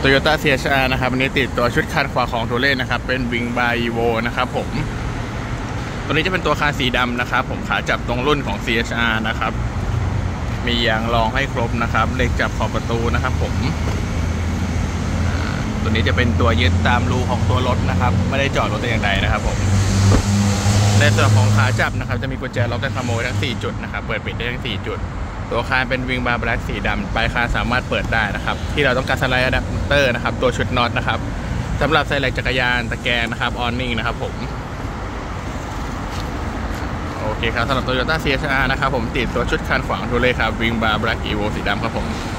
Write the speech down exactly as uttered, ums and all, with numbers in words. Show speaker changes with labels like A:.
A: Toyota ซี เอช อาร์ นะครับวันนี้ติดตัวชุดคันขวาของตัวเล่นนะครับเป็นวิงบายอีโวนะครับผมตัวนี้จะเป็นตัวคานสีดำนะครับผมขาจับตรงรุ่นของ ซี เอช อาร์ นะครับมียางรองให้ครบนะครับเหล็กจับขอบประตูนะครับผมตัวนี้จะเป็นตัวยึดตามรูของตัวรถนะครับไม่ได้จอดรถแต่อย่างใดนะครับผมในส่วนของขาจับนะครับจะมีกุญแจล็อกได้ขโมยทั้งสี่จุดนะครับเปิดปิดได้ทั้งสี่จุดตัวคานเป็นวิงบาร์แบล็กสีดำปลายคานสามารถเปิดได้นะครับที่เราต้องการสไลด์อะแดปเตอร์นะครับตัวชุดน็อตนะครับสำหรับใส่เหล็กจักรยานตะแกรงนะครับออนนิ่งนะครับผมโอเคครับสำหรับ Toyota ซี เอช อาร์ นะครับผมติดตัวชุดคันขวางทูเล่ครับวิงบาร์แบล็กอีโวสีดำครับผม